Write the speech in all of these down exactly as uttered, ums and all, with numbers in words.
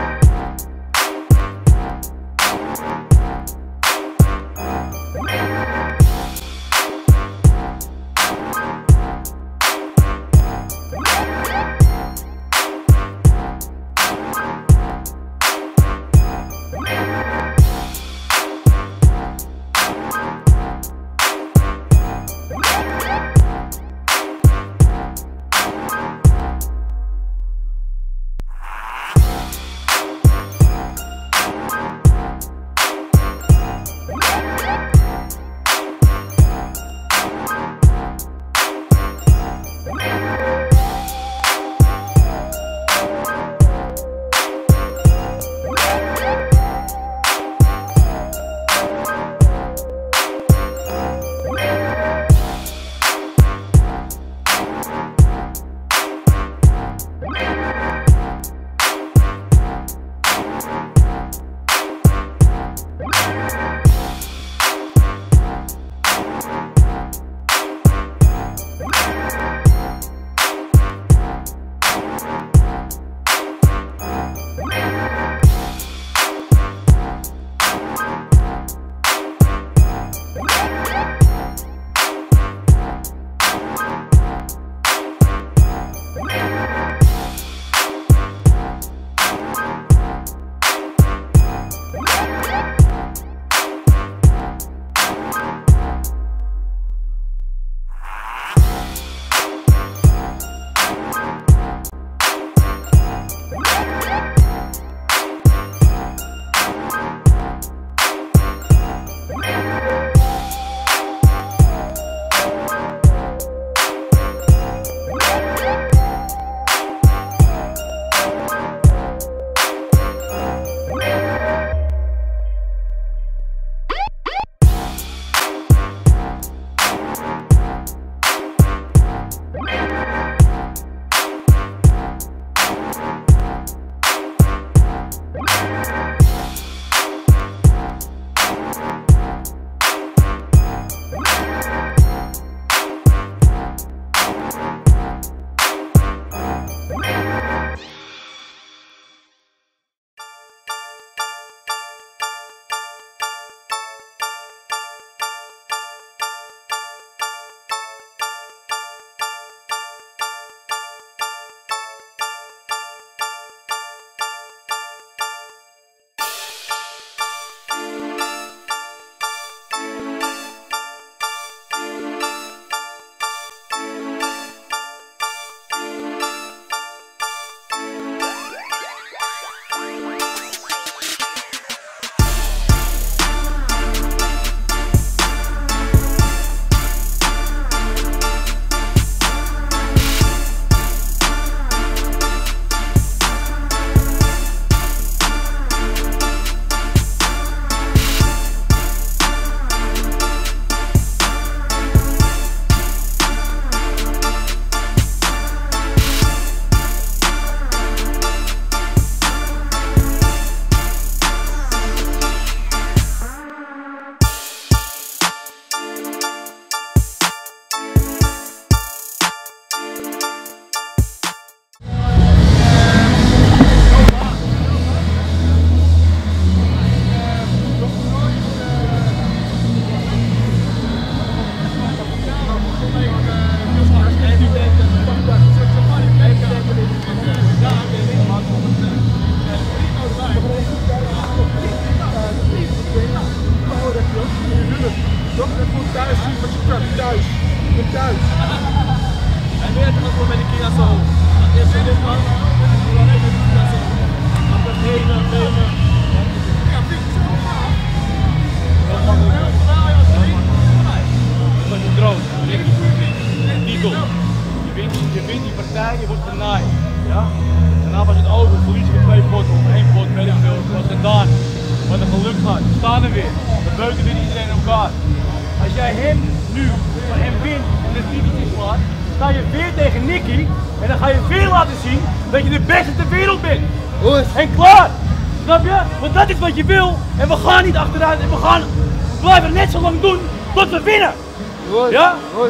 je wordt genaaid. Ja? Daarna was het over, verlies je twee potten of één pot, weet ik veel, het was gedaan. Wat een geluk gehad, we staan er weer. We beuken weer iedereen elkaar. Als jij hem nu van hem wint en de titeltje slaat, sta je weer tegen Nicky en dan ga je weer laten zien dat je de beste ter wereld bent. Oes. En klaar! Snap je? Want dat is wat je wil en we gaan niet achteruit en we gaan we blijven net zo lang doen tot we winnen. Oes. Ja? Oes.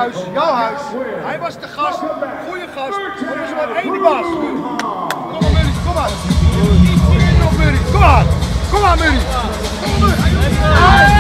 huis, jouw huis. Hij was de gast, goede gast. Er is maar één de baas. Kom maar, Murray, kom maar. Kom Murray, kom maar. Kom maar, Murray. Kom maar, Murray.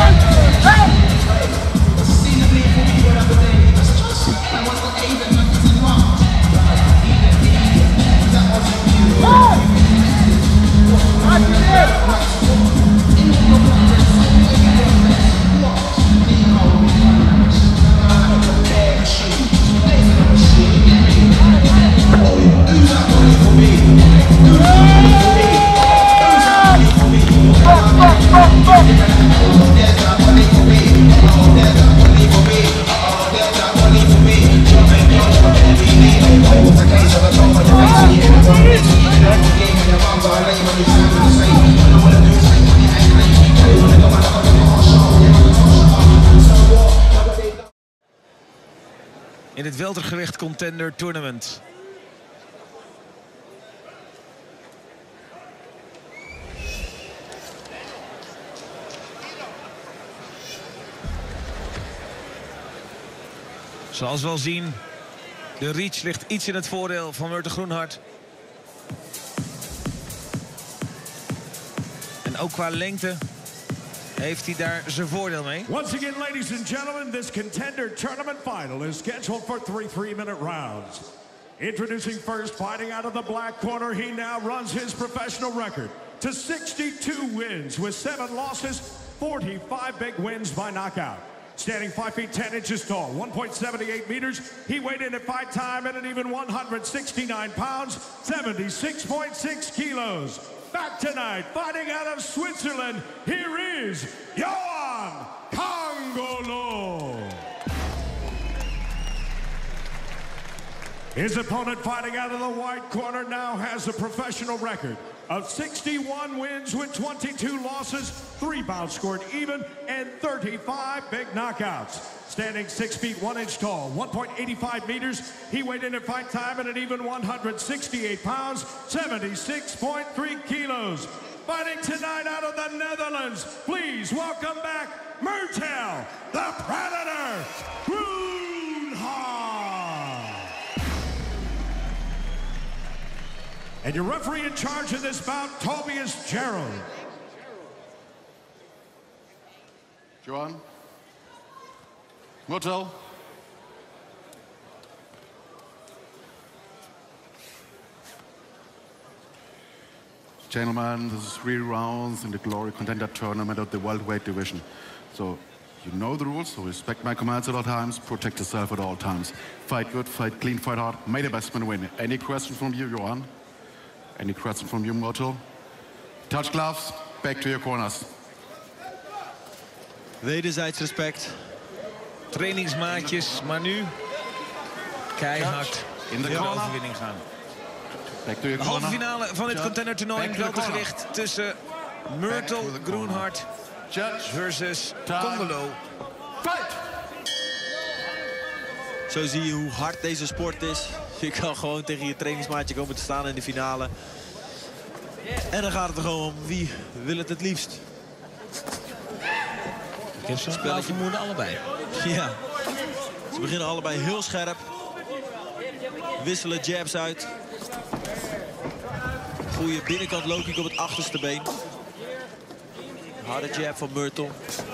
In het weltergewicht contender tournament. Zoals we al zien, de reach ligt iets in het voordeel van Murtel Groenhart. En ook qua lengte heeft hij daar zijn voordeel mee. Once again, ladies and gentlemen, this contender tournament final is scheduled for three three-minute rounds. Introducing first, fighting out of the black corner, he now runs his professional record to sixty-two wins with seven losses, forty-five big wins by knockout. Standing five feet ten inches tall, one point seven eight meters, he weighed in at fight time at an even one hundred sixty-nine pounds, seventy-six point six kilos. Back tonight, fighting out of Switzerland, here is Yohan Kongolo. His opponent fighting out of the white corner now has a professional record of sixty-one wins with twenty-two losses, three bouts scored even, and thirty-five big knockouts. Standing six feet one inch tall, one point eight five meters, he weighed in at fight time at an even one hundred sixty-eight pounds, seventy-six point three kilos. Fighting tonight out of the Netherlands, please welcome back Murtel, the Predator, Groenhart. And your referee in charge of this bout, Tobias Gerald. Johan. Murtel. Gentlemen, this is three rounds in the Glory Contender Tournament of the welterweight division. So, you know the rules, so respect my commands at all times, protect yourself at all times. Fight good, fight clean, fight hard, may the best man win. Any question from you, Johan? Any question from you, Murtel? Touch gloves, back to your corners. Wederzijds respect. Trainingsmaatjes, maar nu keihard in de overwinning gaan. De halve finale van het contendertoernooi in het weltergewicht tussen Murtel Groenhart versus Kongolo. Zo zie je hoe hard deze sport is. Je kan gewoon tegen je trainingsmaatje komen te staan in de finale. En dan gaat het er gewoon om wie wil het het liefst. Ik heb zo'n spel vermoeden allebei. Ja. Ze beginnen allebei heel scherp. Wisselen jabs uit. Goede binnenkant low kick op het achterste been. Harde jab van Murtel.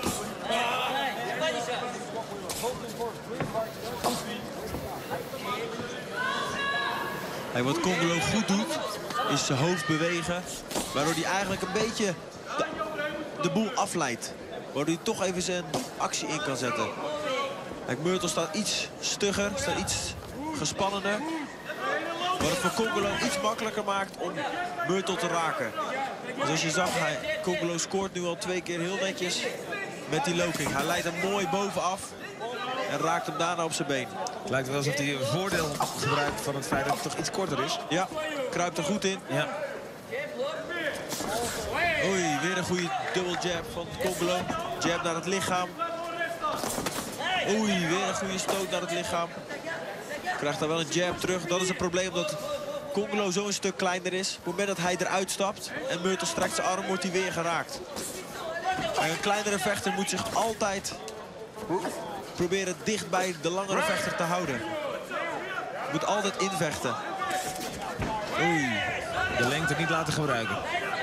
Hey, wat Kongolo goed doet, is zijn hoofd bewegen. Waardoor hij eigenlijk een beetje de, de boel afleidt. Waardoor hij toch even zijn actie in kan zetten. Kijk, Murtel staat iets stugger, staat iets gespannener. Wat het voor Kongolo iets makkelijker maakt om Murtel te raken. Dus als je zag, hij, Kongolo scoort nu al twee keer heel netjes met die low kick. Hij leidt hem mooi bovenaf en raakt hem daarna op zijn been. Het lijkt wel alsof hij een voordeel gebruikt van het feit dat het toch iets korter is. Ja, kruipt er goed in. Ja. Oei, weer een goede dubbel jab van Kongolo. Jab naar het lichaam. Oei, weer een goede stoot naar het lichaam. Krijgt daar wel een jab terug. Dat is het probleem dat Kongolo zo een stuk kleiner is. Op het moment dat hij eruit stapt en Murtel strekt zijn arm, wordt hij weer geraakt. En een kleinere vechter moet zich altijd proberen dicht bij de langere vechter te houden. Je moet altijd invechten. Oei, de lengte niet laten gebruiken.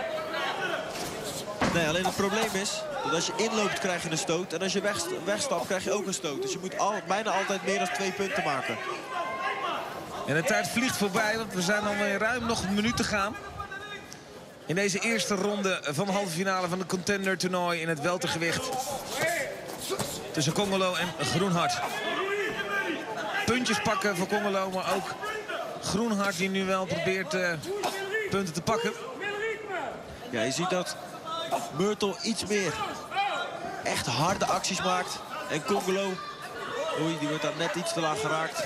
Nee, alleen het probleem is dat als je inloopt krijg je een stoot. En als je weg, wegstapt krijg je ook een stoot. Dus je moet al, bijna altijd meer dan twee punten maken. En de tijd vliegt voorbij, want we zijn alweer ruim nog een minuut te gaan. In deze eerste ronde van de halve finale van de contender toernooi in het weltergewicht. Tussen Congolo en Groenhart. Puntjes pakken voor Congolo, maar ook Groenhart die nu wel probeert uh, punten te pakken. Ja, je ziet dat Myrtle iets meer echt harde acties maakt. En Congolo, oei, die wordt daar net iets te laag geraakt.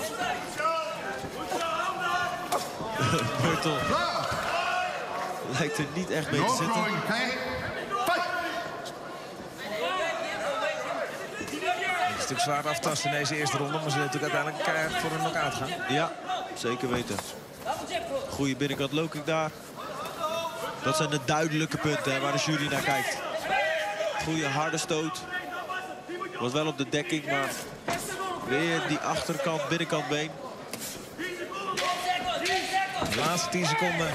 Myrtle lijkt er niet echt mee te zitten. Een stuk zwaar aftasten in deze eerste ronde, maar ze natuurlijk uiteindelijk keihard voor een knock-out gaan. Ja, zeker weten. Goeie binnenkant low kick daar. Dat zijn de duidelijke punten hè, waar de jury naar kijkt. Goeie harde stoot. Was wel op de dekking, maar weer die achterkant, binnenkant been. De laatste tien seconden.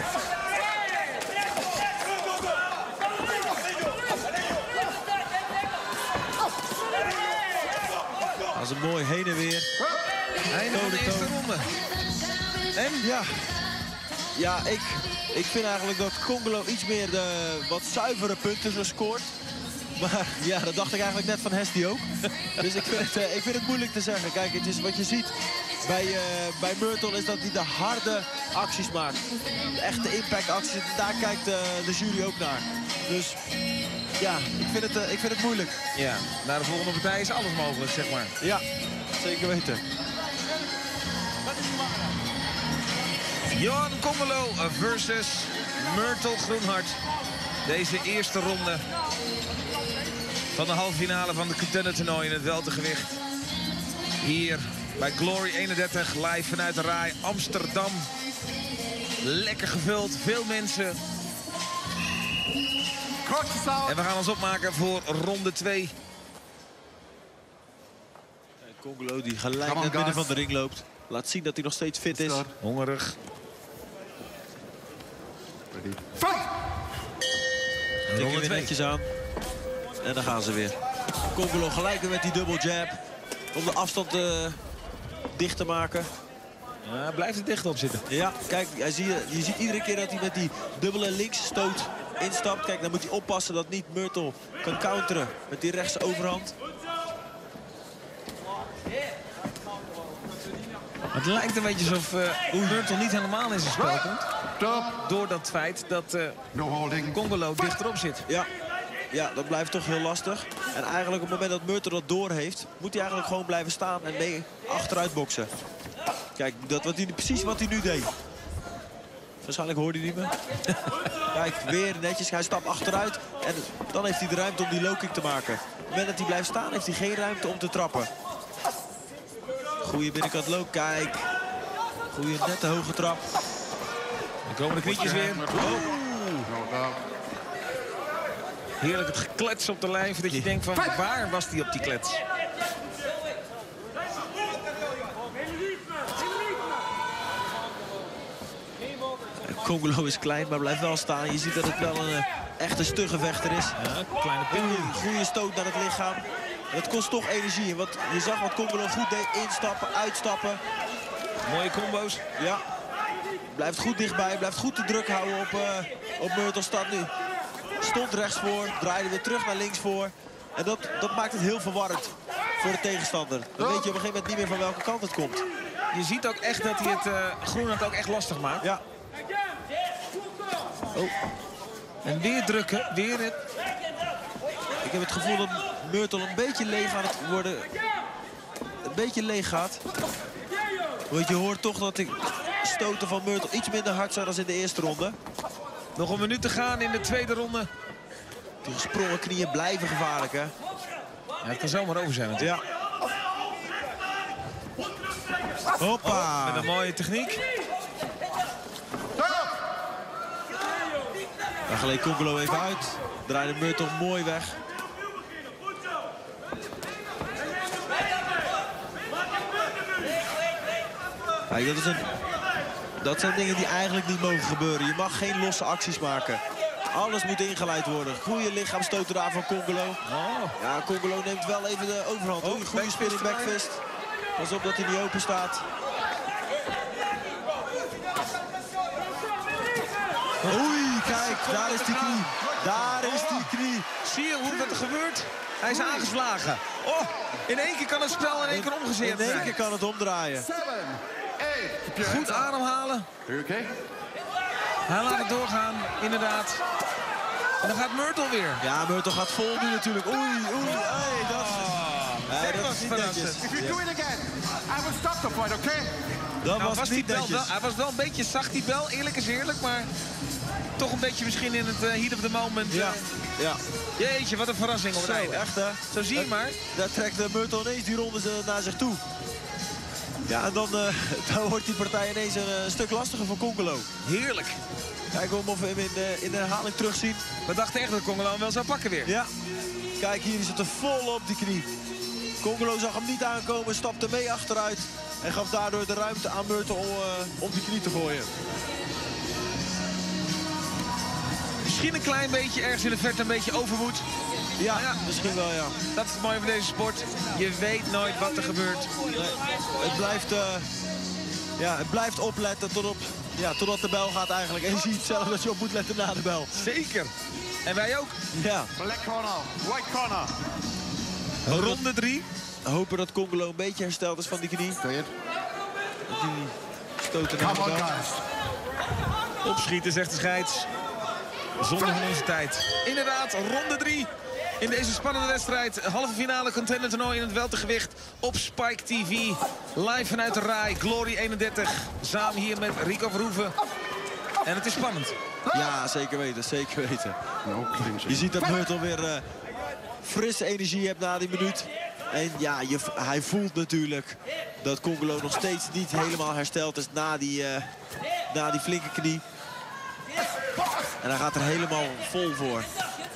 Dat is een mooi heen en weer. Einde van de eerste ronde. En ja, ja ik, ik vind eigenlijk dat Congolo iets meer de wat zuivere punten zo scoort. Maar ja, dat dacht ik eigenlijk net van Hestie ook. Dus ik vind, het, uh, ik vind het moeilijk te zeggen. Kijk, het is wat je ziet bij, uh, bij Myrtle is dat hij de harde acties maakt. De echte impact acties. Daar kijkt uh, de jury ook naar. Dus ja, ik vind, het, uh, ik vind het moeilijk. Ja, naar de volgende partij is alles mogelijk, zeg maar. Ja, zeker weten. Johan Congolo versus Myrtle Groenhart. Deze eerste ronde van de halve finale van de contender toernooi in het weltergewicht. Hier bij Glory eenendertig, live vanuit de Rai Amsterdam. Lekker gevuld, veel mensen. En we gaan ons opmaken voor ronde twee. Congolo die gelijk naar het midden van de ring loopt. Laat zien dat hij nog steeds fit is. Hongerig. Tik je weer netjes aan. En dan gaan ze weer. Congolo gelijk weer met die dubbel jab. Om de afstand uh, dicht te maken. Ja, blijft er dicht op zitten. Ja, kijk, hij zie, je ziet iedere keer dat hij met die dubbele linksstoot instapt. Kijk, dan moet hij oppassen dat niet Myrtle kan counteren met die rechtse overhand. Het lijkt een beetje alsof uh, Myrtle niet helemaal in zijn spel komt. Door dat feit dat uh, Congolo dichterop zit. Ja. ja, dat blijft toch heel lastig. En eigenlijk op het moment dat Myrtle dat door heeft, moet hij eigenlijk gewoon blijven staan en mee achteruit boksen. Kijk, dat wat hij, precies wat hij nu deed. Waarschijnlijk hoorde hij niet meer. Kijk, weer netjes. Hij stapt achteruit. En dan heeft hij de ruimte om die low kick te maken. Op het moment dat hij blijft staan, heeft hij geen ruimte om te trappen. Goeie binnenkant low. Kijk. Goeie nette hoge trap. Dan komen de knietjes weer. Oh. Heerlijk het geklets op de lijf. Dat je denkt van waar was die op die klets? Congolo is klein, maar blijft wel staan. Je ziet dat het wel een uh, echte stugge vechter is. Ja, kleine pingel. Goede stoot naar het lichaam. En dat kost toch energie. En wat, je zag wat Congolo goed deed. Instappen, uitstappen. Mooie combo's. Ja. Blijft goed dichtbij. Blijft goed de druk houden op, uh, op Myrtle. Staat nu. Stond rechts voor. Draaide weer terug naar links voor. En dat, dat maakt het heel verwarrend voor de tegenstander. Dan weet je op een gegeven moment niet meer van welke kant het komt. Je ziet ook echt dat hij het uh, Groenhart ook echt lastig maakt. Ja. Oh. En weer drukken. Weer het. Ik heb het gevoel dat Myrtle een beetje leeg aan het worden. Een beetje leeg gaat. Want je hoort toch dat de stoten van Myrtle iets minder hard zijn dan in de eerste ronde. Nog een minuut te gaan in de tweede ronde. Die gesprongen knieën blijven gevaarlijk, hè? Ja, het kan zomaar over zijn natuurlijk. Ja. Hoppa. Oh, met een mooie techniek. Dan gleed Congolo even uit. Draaide Myrtle mooi weg. Kijk, dat, is een, dat zijn dingen die eigenlijk niet mogen gebeuren. Je mag geen losse acties maken. Alles moet ingeleid worden. Goede lichaamstoten daar van Congolo. Oh. Ja, Congolo neemt wel even de overhand. Oh, goede spinning backfist. Pas op dat hij niet open staat. Oei, kijk, daar is die knie. Daar is die knie. Zie je hoe dat er gebeurt? Hij is aangeslagen. Oh, in één keer kan het spel in één keer omgezet In één keer kan het omdraaien. Goed ademhalen. Okay? Hij laat het doorgaan, inderdaad. En dan gaat Myrtle weer. Ja, Myrtle gaat vol nu natuurlijk. Oei, oei, hey, dat, hey, dat dat was is niet verrassend. netjes. If you do it again, I will stop the fight, okay? Dat Nou, was was die niet bel netjes. wel, hij was wel een beetje zacht, die bel. Eerlijk is eerlijk, maar toch een beetje misschien in het uh, heat of the moment. Ja, ja. Jeetje, wat een verrassing op het Zo, einde. echt hè. Zo zie je maar. Daar trekt uh, Myrtle ineens die ronde uh, naar zich toe. Ja, en dan, uh, dan wordt die partij ineens een uh, stuk lastiger voor Congolo. Heerlijk. Kijken of we hem in de, in de herhaling terugzien. We dachten echt dat Congolo hem wel zou pakken weer. Ja, kijk hier, die zit er vol op die knie. Congolo zag hem niet aankomen, stapte mee achteruit. En gaf daardoor de ruimte aan Myrtle om, uh, om die knie te gooien. Misschien een klein beetje, ergens in de verte een beetje overmoed. Ja, ja, misschien wel ja. Dat is het mooie van deze sport. Je weet nooit wat er gebeurt. Nee, het blijft, uh, ja, het blijft opletten tot op, ja, totdat de bel gaat eigenlijk. En je ziet zelf dat je op moet letten na de bel. Zeker. En wij ook. Ja. Black corner, white corner. Ronde drie. Hopen dat Congolo een beetje hersteld is van die knie. Say it. Dat die stoten naar de Come on, bel. guys. Opschieten, zegt de scheids. Zonder van onze tijd. Inderdaad, ronde drie. In deze spannende wedstrijd. Halve finale contender toernooi in het weltergewicht. Op Spike T V. Live vanuit de Rai. Glory eenendertig. Samen hier met Rico Verhoeven. En het is spannend. Ja, zeker weten, zeker weten. No clinching. Je ziet dat Myrtle weer uh, frisse energie hebt na die minuut. En ja, je, hij voelt natuurlijk dat Congolo nog steeds niet helemaal hersteld is na die, uh, na die flinke knie. En hij gaat er helemaal vol voor.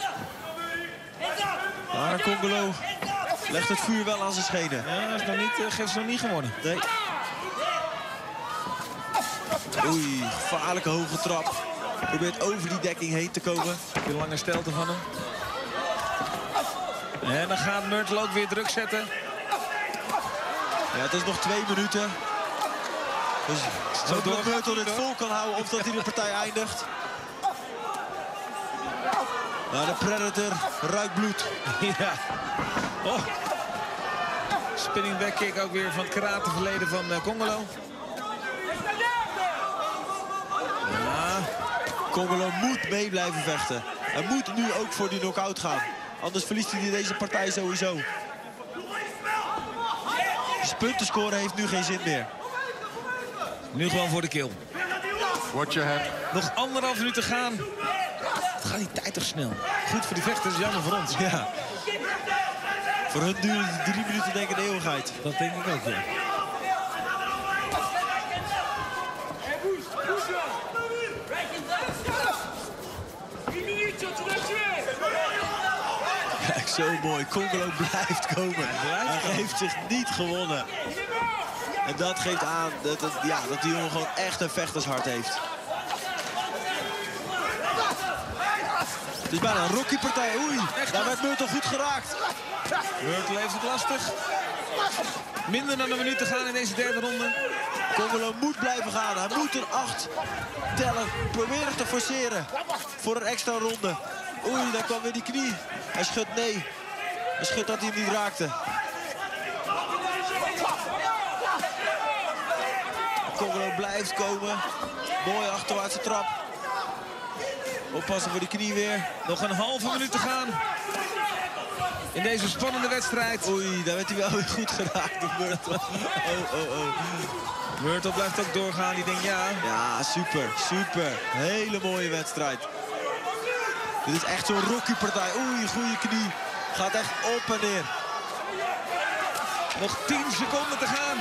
Maar Congolo legt het vuur wel aan zijn schenen. Ja, is nog niet, uh, geeft ze nog niet gewonnen. Nee. Oei, gevaarlijke hoge trap. Probeert over die dekking heen te komen. Een lange stelte van hem. En dan gaat Myrtle ook weer druk zetten. Ja, het is nog twee minuten. Dus Zo hoop dat door- Myrtle dit vol kan houden of dat hij de partij eindigt. Nou, de Predator ruikt bloed. Ja. Oh. Spinning back kick ook weer van het karateverleden van uh, Congolo. Ja. Congolo moet mee blijven vechten. Hij moet nu ook voor die knockout gaan. Anders verliest hij deze partij sowieso. Dus punten scoren heeft nu geen zin meer. Nu gewoon voor de kill. Watch your head. Nog anderhalf minuut te gaan. Het gaat die tijd toch snel. Goed voor die vechters, jammer voor ons. Ja. Voor hun duurde die drie minuten denk ik een eeuwigheid. Dat denk ik ook, ja. Kijk, zo mooi. Congolo blijft komen. Hij heeft zich niet gewonnen. En dat geeft aan dat, het, ja, dat die jongen gewoon echt een vechtershart heeft. Het is bijna een Rocky-partij. Oei, daar werd Myrtle goed geraakt. Myrtle heeft het lastig. Minder dan een minuut te gaan in deze derde ronde. Congolo moet blijven gaan. Hij moet een acht tellen. Proberen te forceren voor een extra ronde. Oei, daar kwam weer die knie. Hij schudt nee. Hij schudt dat hij hem niet raakte. Congolo blijft komen. Mooie achterwaartse trap. Oppassen voor die knie weer. Nog een halve minuut te gaan. In deze spannende wedstrijd. Oei, daar werd hij wel weer goed geraakt door Myrtle. Oh, oh, oh. Myrtle blijft ook doorgaan. Die denkt ja. Ja, super, super. Hele mooie wedstrijd. Dit is echt zo'n Rocky-partij. Oei, goede knie. Gaat echt op en neer. Nog tien seconden te gaan.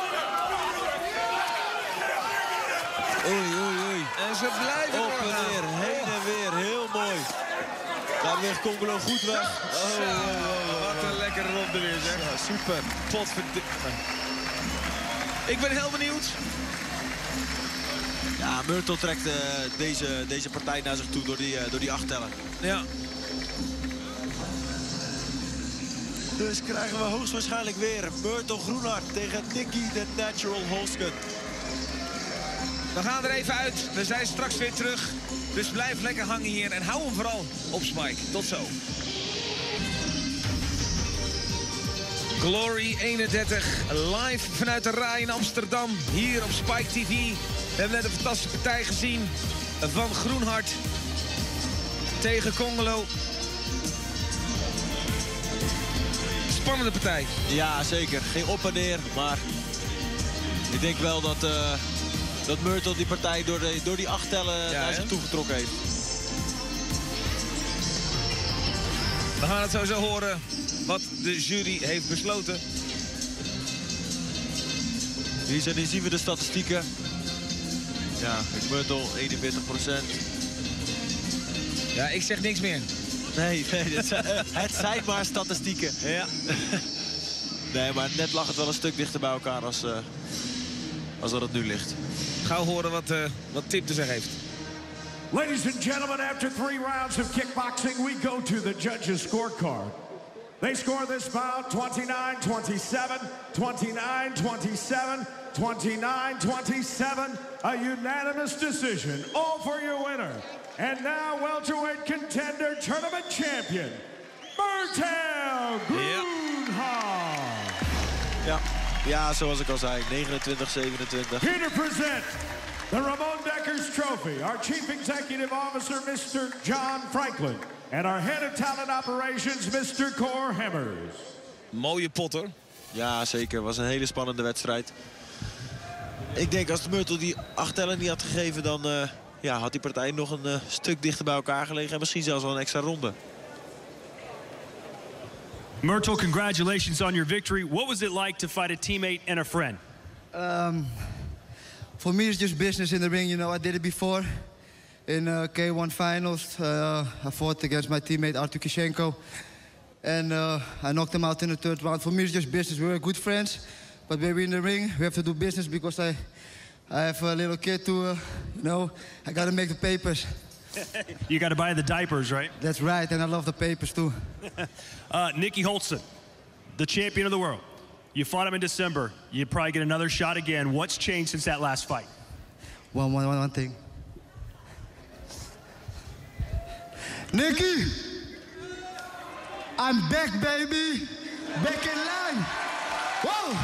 Oei, oei, oei. En ze blijven Op en doorgaan. neer, heen en weer. Heel mooi. Daar weegt Congolo goed weg. Oh, oh, oh, oh. Wat een lekkere ronde weer, zeg. Ja, super. Potverdikke. Ik ben heel benieuwd. Ja, Myrtle trekt uh, deze, deze partij naar zich toe door die, uh, door die acht tellen. Ja. Dus krijgen we hoogstwaarschijnlijk weer Myrtle Groenhart tegen Nikki the Natural Holzken. We gaan er even uit. We zijn straks weer terug. Dus blijf lekker hangen hier en hou hem vooral op Spike. Tot zo. Glory eenendertig, live vanuit de Rai in Amsterdam, hier op Spike T V. We hebben net een fantastische partij gezien van Groenhart tegen Congolo. Spannende partij. Ja, zeker. Ging op en neer, maar ik denk wel dat, uh, dat Myrtle die partij door, de, door die acht tellen ja, naar zich toegetrokken heeft. We gaan het sowieso horen wat de jury heeft besloten. Hier, zijn, hier zien we de statistieken. Ja, Myrtle eenenveertig procent. Ja, ik zeg niks meer. Nee, nee het, zijn, het zijn maar statistieken. Ja. Nee, maar net lag het wel een stuk dichter bij elkaar als, uh, als dat het nu ligt. Gauw horen wat, uh, wat Tim te zeggen heeft. Ladies and gentlemen, after three rounds of kickboxing, we go to the judges' scorecard. They score this bout twenty-nine twenty-seven, twenty-nine twenty-seven, twenty-nine twenty-seven, a unanimous decision, all for your winner. And now, welterweight contender tournament champion, Myrtle Groenhart. Ja. ja, zoals ik al zei, negenentwintig zevenentwintig. Here to present the Ramon Dekkers Trophy, our Chief Executive Officer, Mister John Franklin. And our Head of Talent Operations, Mister Cor Hemmers. Mooie pot, hoor. Ja, zeker. Was een hele spannende wedstrijd. Ik denk als de Myrtle die acht tellen niet had gegeven, dan uh, ja, had die partij nog een uh, stuk dichter bij elkaar gelegen. En misschien zelfs wel een extra ronde. Myrtle, congratulations on your victory. What was it like to fight a teammate and a friend? Um, for me, it's just business in the ring. You know, I did it before. In uh, K one finals, uh, I fought against my teammate Artur Kishenko. And uh, I knocked him out in the third round. For me, it's just business. We were good friends. But when we're in the ring, we have to do business because I, I have a little kid to, uh, you know, I got to make the papers. You got to buy the diapers, right? That's right, and I love the papers too. uh, Nikki Holzken, the champion of the world. You fought him in December. You probably get another shot again. What's changed since that last fight? One, one, one, one thing. Nikki, I'm back, baby. Back in line. Whoa.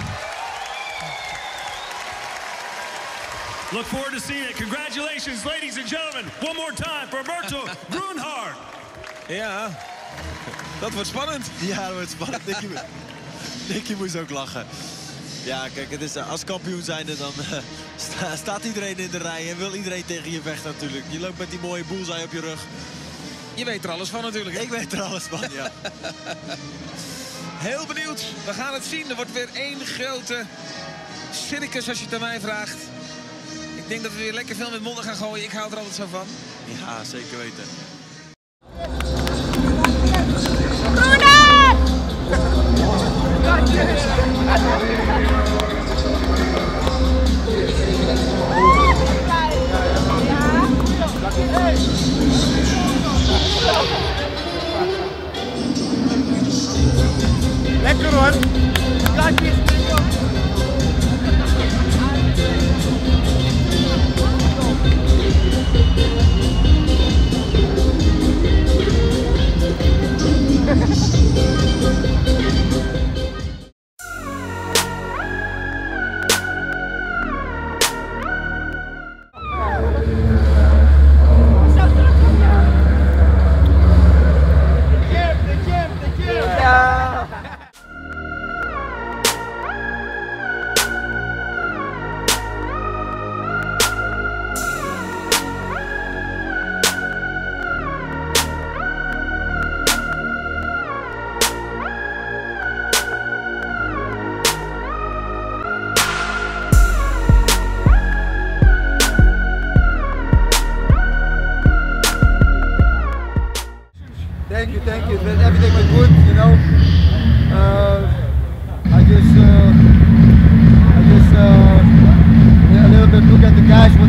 Look forward to seeing it. Congratulations, ladies and gentlemen. One more time for Myrtle Groenhart. Ja, dat wordt spannend. Ja, dat wordt spannend. Nicky, Nicky moest ook lachen. Ja, kijk, het is, als kampioen zijnde dan uh, sta, staat iedereen in de rij en wil iedereen tegen je vechten natuurlijk. Je loopt met die mooie bullseye op je rug. Je weet er alles van natuurlijk. Hè? Ik weet er alles van, ja. Heel benieuwd. We gaan het zien. Er wordt weer één grote circus als je het aan mij vraagt. Ik denk dat we weer lekker veel met monden gaan gooien. Ik hou er altijd zo van. Ja, zeker weten. Lekker hoor. Blijf hier springen. Thank you, thank you. Everything went good, you know. Uh, I just, uh, I just. Uh,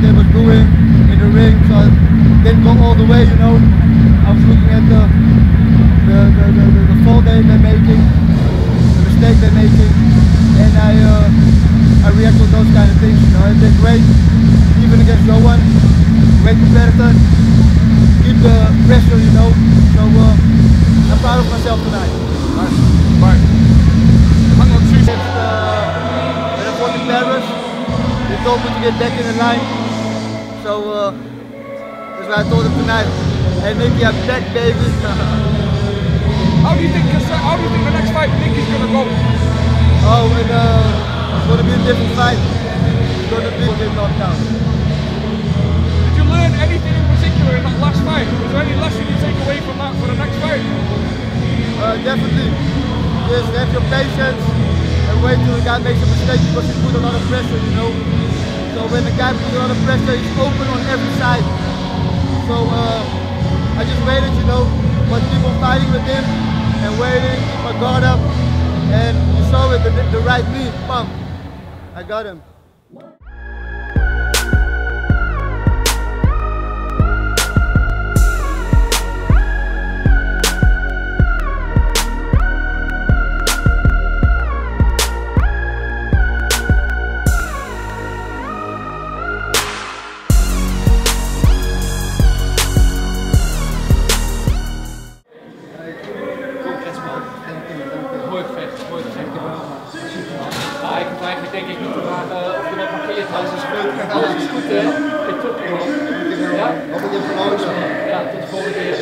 they were doing in the ring, so I didn't go all the way, you know. I was looking at the the, the, the, the, the fault they've been making, the mistake they're making, and I uh, I react to those kind of things, you know. I did great, even against Johan, great competitor, keep the pressure, you know, so uh, I'm proud of myself tonight. Nice. Bye. Hang on two Against, uh, when I fought in Paris, they told me to get back in the line, so uh, that's why I told them tonight, hey Nicky, I'm back, baby. How do you think? How do you think the next fight Nicky's gonna go? Oh, and uh, it's gonna be a different fight. It's gonna be a big knockdown. Did you learn anything in particular in that last fight? Was there any lesson you take away from that for the next fight? Uh, definitely. Just have your patience and wait till the guy makes a mistake because he put a lot of pressure, you know. So when the guy puts a lot of pressure, he's open on every side. So uh, I just waited, you know, but keep on fighting with him and waiting, keep my guard up, and you saw it, the, the right knee, bam, I got him. Ja, ik hoef eigenlijk denk ik niet te vragen of er wat markeert. Alles is goed. Alles is goed, hè? Ik top je wel. Ja? Hoop dat je hebt genoten. Ja, tot de volgende keer.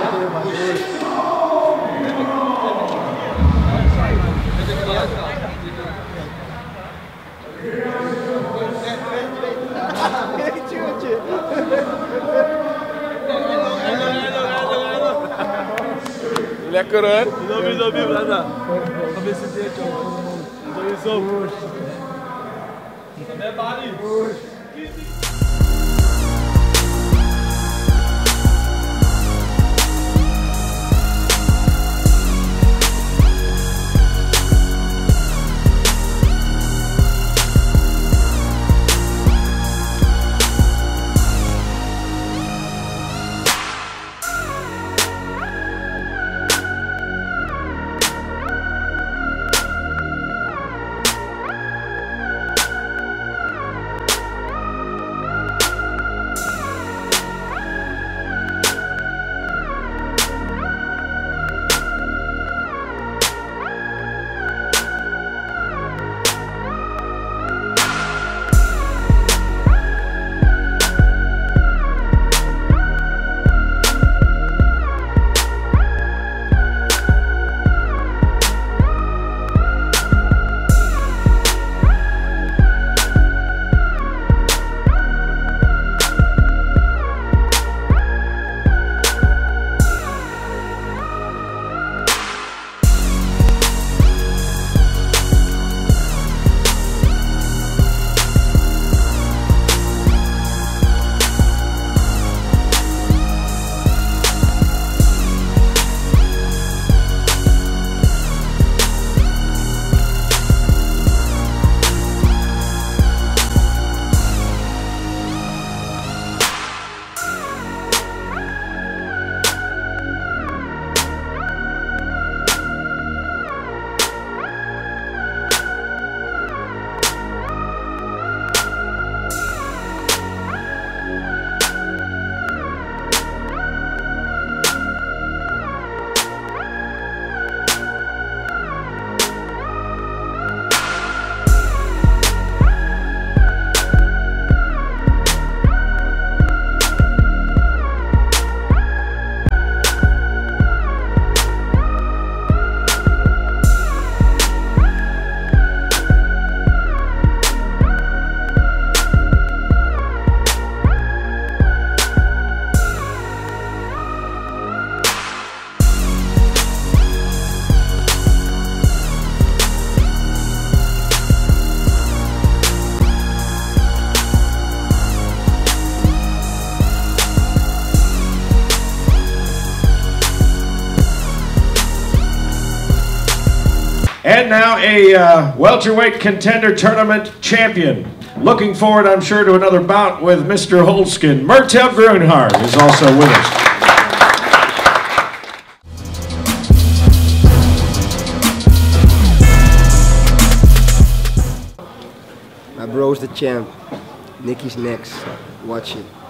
Lekker hè? Doe je zo, doe je zo. Gefeliciteerd, jongen. Doe je zo. Met Bali. And now a uh, welterweight contender tournament champion Looking forward, I'm sure, to another bout with Mister Holtzkin. Murtel Groenhart is also with us. My bro's the champ. Nicky's next. Watch it.